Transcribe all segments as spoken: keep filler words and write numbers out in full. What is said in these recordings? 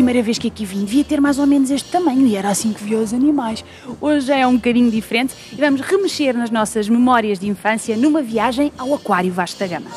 primeira vez que aqui vim devia ter mais ou menos este tamanho e era assim que via os animais. Hoje já é um bocadinho diferente e vamos remexer nas nossas memórias de infância numa viagem ao Aquário Vasco da Gama.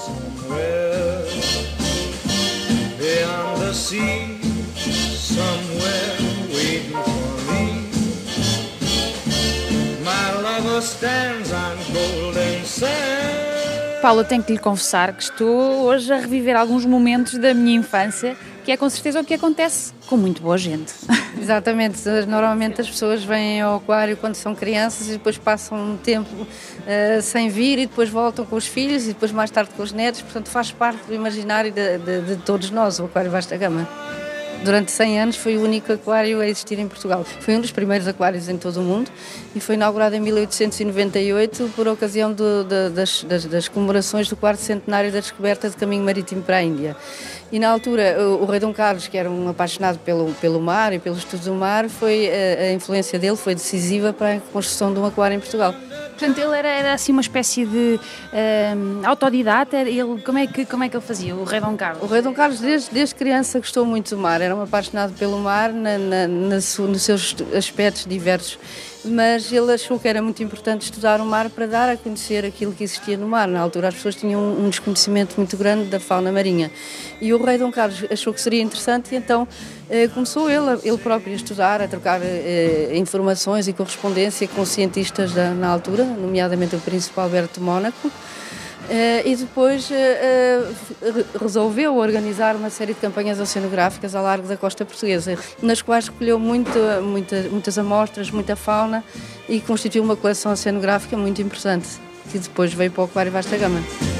Paula, tenho que lhe confessar que estou hoje a reviver alguns momentos da minha infância, que é com certeza o que acontece com muito boa gente. Exatamente, normalmente as pessoas vêm ao aquário quando são crianças e depois passam um tempo uh, sem vir e depois voltam com os filhos e depois mais tarde com os netos, portanto faz parte do imaginário de, de, de todos nós, o Aquário Vasco da Gama. Durante cem anos foi o único aquário a existir em Portugal. Foi um dos primeiros aquários em todo o mundo e foi inaugurado em mil oitocentos e noventa e oito por ocasião do, de, das, das, das comemorações do quarto centenário da descoberta do caminho marítimo para a Índia. E na altura o, o rei Dom Carlos, que era um apaixonado pelo, pelo mar e pelo estudo do mar, foi, a, a influência dele foi decisiva para a construção de um aquário em Portugal. Portanto, ele era, era assim uma espécie de uh, autodidata. Ele, como, é que, como é que ele fazia, o rei Dom Carlos? O rei Dom Carlos, desde, desde criança, gostou muito do mar. Era um apaixonado pelo mar na, na, na, nos seus aspectos diversos. Mas ele achou que era muito importante estudar o mar para dar a conhecer aquilo que existia no mar. Na altura as pessoas tinham um desconhecimento muito grande da fauna marinha. E o rei Dom Carlos achou que seria interessante e então eh, começou ele, ele próprio a estudar, a trocar eh, informações e correspondência com cientistas da, na altura, nomeadamente o príncipe Alberto de Mónaco. Uh, e depois uh, uh, resolveu organizar uma série de campanhas oceanográficas ao largo da costa portuguesa, nas quais recolheu muito, muita, muitas amostras, muita fauna e constituiu uma coleção oceanográfica muito interessante, que depois veio para o Aquário Vasco da Gama.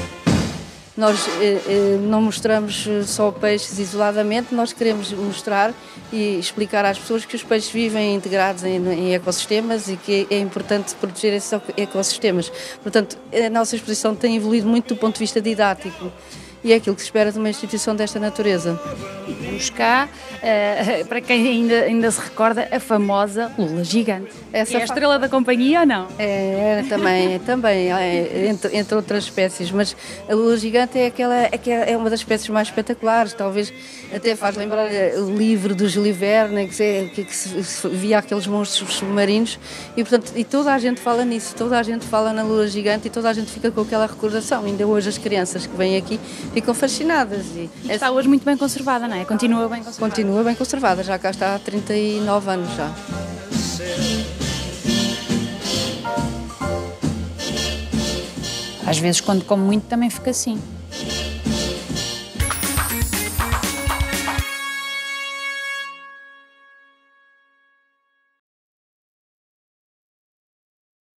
Nós eh, eh, não mostramos só peixes isoladamente, nós queremos mostrar e explicar às pessoas que os peixes vivem integrados em, em ecossistemas e que é importante proteger esses ecossistemas. Portanto, a nossa exposição tem evoluído muito do ponto de vista didático e é aquilo que se espera de uma instituição desta natureza. Temos cá, uh, para quem ainda, ainda se recorda, a famosa Lula gigante. Essa é a estrela da companhia ou não? É, é também, também é, entre, entre outras espécies, mas a Lula gigante é, aquela, é, é uma das espécies mais espetaculares, talvez até faz lembrar o livro do Júlio Verne, que, se, que, que se via aqueles monstros submarinos e, portanto, e toda a gente fala nisso, toda a gente fala na Lula gigante e toda a gente fica com aquela recordação. Ainda hoje as crianças que vêm aqui ficam fascinadas. E está hoje muito bem conservada, não é? Continua bem conservada? Continua bem conservada, já cá está há trinta e nove anos já. Às vezes, quando como muito, também fica assim.